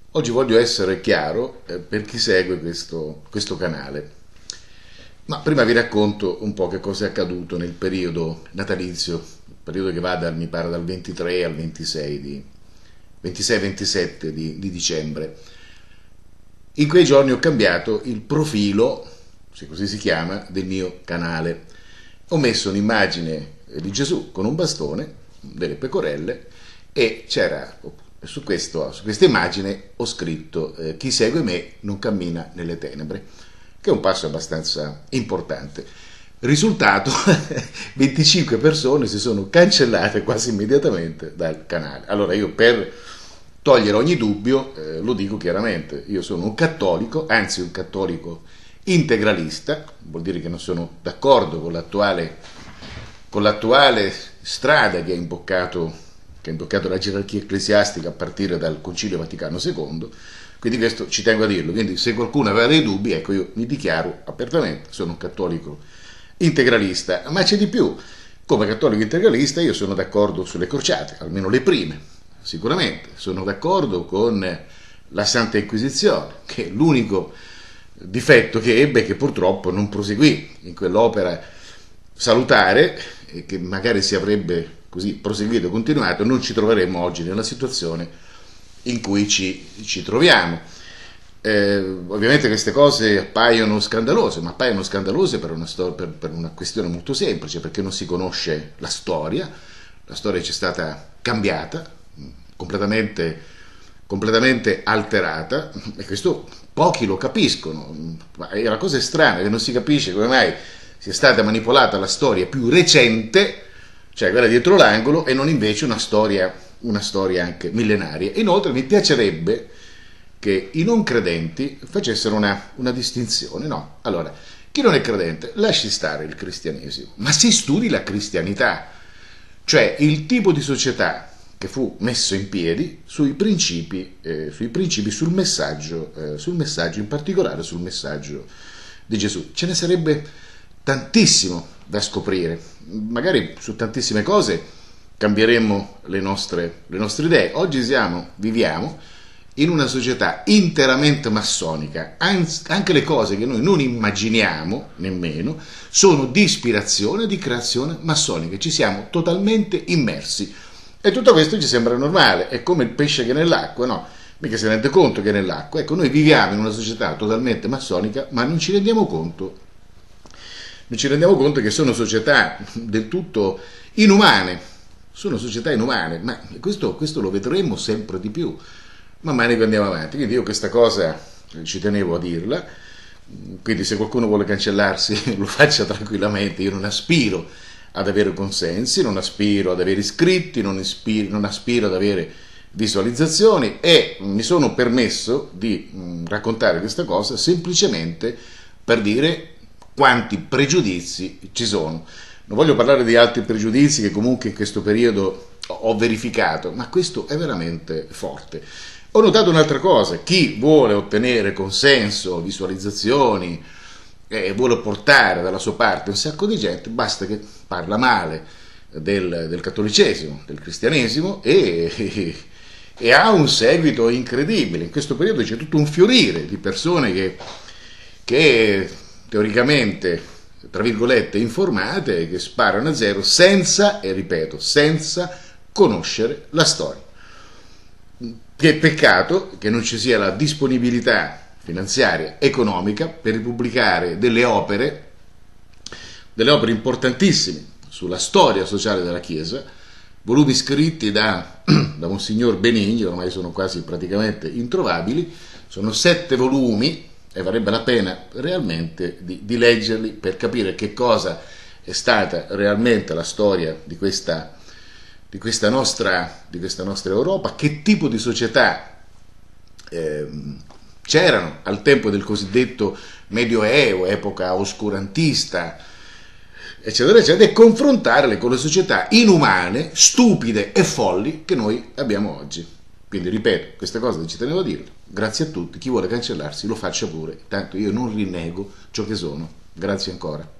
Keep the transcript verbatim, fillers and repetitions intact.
Oggi voglio essere chiaro eh, per chi segue questo, questo canale, ma prima vi racconto un po' che cosa è accaduto nel periodo natalizio, il periodo che va dal, mi pare, dal ventitré al ventisei di, ventisei ventisette di, di dicembre. In quei giorni ho cambiato il profilo, se così si chiama, del mio canale. Ho messo un'immagine di Gesù con un bastone, delle pecorelle, e c'era su, questo, su questa immagine ho scritto eh, chi segue me non cammina nelle tenebre, che è un passo abbastanza importante. Risultato, venticinque persone si sono cancellate quasi immediatamente dal canale. Allora io, per togliere ogni dubbio, eh, lo dico chiaramente, io sono un cattolico, anzi un cattolico integralista, vuol dire che non sono d'accordo con l'attuale, con l'attuale strada che ha imboccato che ha imboccato la gerarchia ecclesiastica a partire dal Concilio Vaticano secondo, quindi questo ci tengo a dirlo. Quindi se qualcuno aveva dei dubbi, ecco, io mi dichiaro apertamente, sono un cattolico integralista, ma c'è di più. Come cattolico integralista io sono d'accordo sulle crociate, almeno le prime, sicuramente. Sono d'accordo con la Santa Inquisizione, che è l'unico difetto che ebbe, che purtroppo non proseguì in quell'opera salutare, e che magari si avrebbe così proseguito e continuato, non ci troveremmo oggi nella situazione in cui ci, ci troviamo. Eh, ovviamente queste cose appaiono scandalose, ma appaiono scandalose per una, per, per una questione molto semplice, perché non si conosce la storia, la storia ci è stata cambiata, completamente, completamente alterata, e questo pochi lo capiscono. Ma la cosa è strana, che non si capisce come mai sia stata manipolata la storia più recente, cioè quella dietro l'angolo, e non invece una storia, una storia anche millenaria. Inoltre mi piacerebbe che i non credenti facessero una, una distinzione, no? Allora, chi non è credente, lasci stare il cristianesimo, ma si studi la cristianità, cioè il tipo di società che fu messo in piedi sui principi, eh, sui principi sul messaggio, eh, sul messaggio, in particolare sul messaggio di Gesù. Ce ne sarebbe tantissimo da scoprire, magari su tantissime cose cambieremmo le nostre, le nostre idee. Oggi siamo, viviamo in una società interamente massonica, anche le cose che noi non immaginiamo nemmeno sono di ispirazione, di creazione massonica, ci siamo totalmente immersi, e tutto questo ci sembra normale, è come il pesce che è nell'acqua, no? Mica si rende conto che è nell'acqua. Ecco, noi viviamo in una società totalmente massonica, ma non ci rendiamo conto non ci rendiamo conto che sono società del tutto inumane, sono società inumane, ma questo, questo lo vedremo sempre di più man mano che andiamo avanti. Quindi io questa cosa ci tenevo a dirla, quindi se qualcuno vuole cancellarsi lo faccia tranquillamente. Io non aspiro ad avere consensi, non aspiro ad avere iscritti, non aspiro, non aspiro ad avere visualizzazioni, e mi sono permesso di mh, raccontare questa cosa semplicemente per dire quanti pregiudizi ci sono. Non voglio parlare di altri pregiudizi che comunque in questo periodo ho verificato, ma questo è veramente forte. Ho notato un'altra cosa: chi vuole ottenere consenso, visualizzazioni, e vuole portare dalla sua parte un sacco di gente, basta che parla male del, del cattolicesimo, del cristianesimo, e, e, e ha un seguito incredibile. In questo periodo c'è tutto un fiorire di persone che, che teoricamente, tra virgolette, informate, che sparano a zero senza, e ripeto, senza conoscere la storia. Che peccato che non ci sia la disponibilità finanziaria, economica, per pubblicare delle opere, delle opere importantissime sulla storia sociale della Chiesa, volumi scritti da, da Monsignor Benigni, ormai sono quasi praticamente introvabili, sono sette volumi, e varrebbe la pena realmente di, di leggerli per capire che cosa è stata realmente la storia di questa, di questa, nostra, di questa nostra Europa, che tipo di società eh, c'erano al tempo del cosiddetto Medioevo, epoca oscurantista, eccetera, eccetera, e confrontarle con le società inumane, stupide e folli che noi abbiamo oggi. Quindi ripeto, queste cose ci tenevo a dirle. Grazie a tutti, chi vuole cancellarsi lo faccia pure, tanto io non rinnego ciò che sono. Grazie ancora.